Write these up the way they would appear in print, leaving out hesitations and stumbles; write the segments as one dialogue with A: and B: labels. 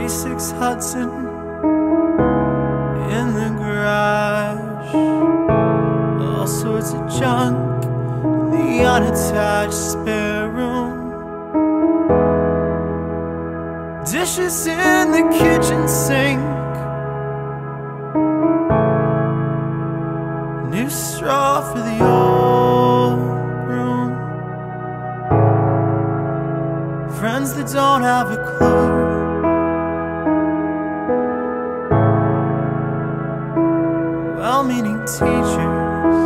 A: '86 Hudson in the garage. All sorts of junk in the unattached spare room. Dishes in the kitchen sink. New straw for the old room. Friends that don't have a clue. Well-meaning teachers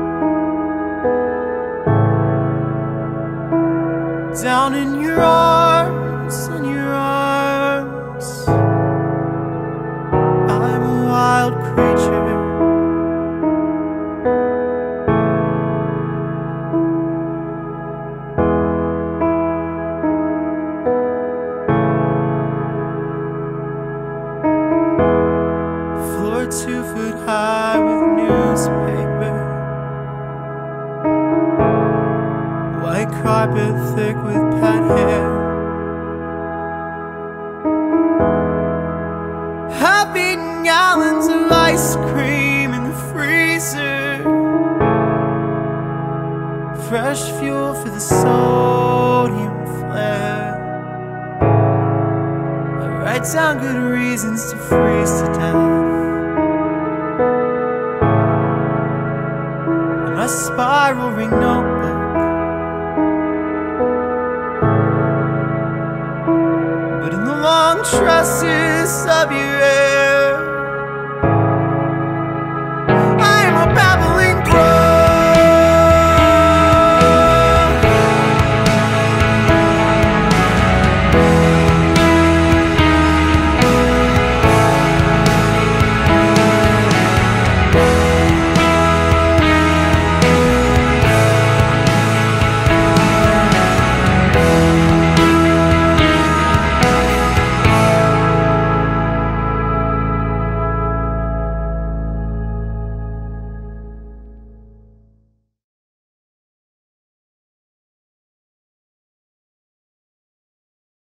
A: down in your arms, in your arms. I'm a wild creature. Floor 2 foot high with newspaper. White carpet thick with pet hair. I've eaten gallons of ice cream in the freezer. Fresh fuel for the sodium flare. I write down good reasons to freeze to death. In my spiral ring notebook, but in the long tresses of your hair.